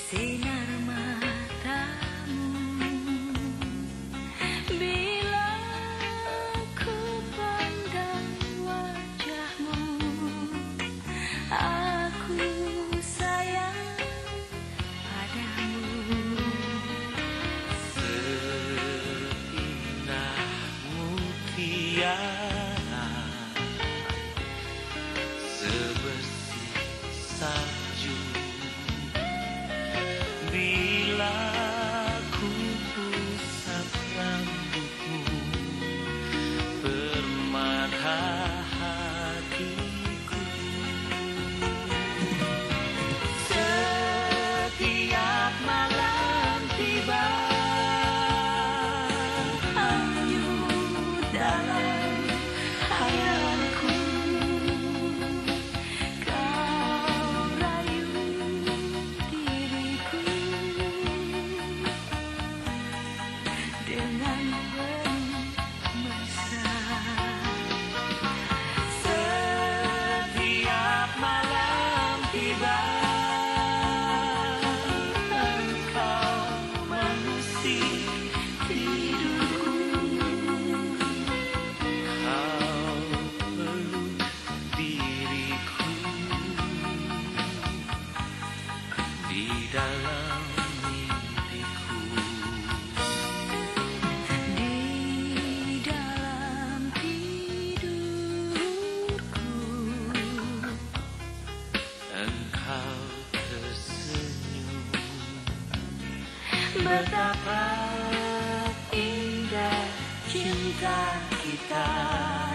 sinar matamu. Bila ku pandang wajahmu, aku sayang padamu. Seindah mutiara, sebersih salju. Bila ku usap rambutmu, permata hatiku. Setiap malam tiba, hanyut dalam hayalanku. Kau rayu diriku dengan penuh mesra. setiap malam tiba, engkau mengusik Tidurku, kau peluk diriku di dalam mimpiku. di dalam tidurku. Engkau tersenyum, Betapa indah cinta kita.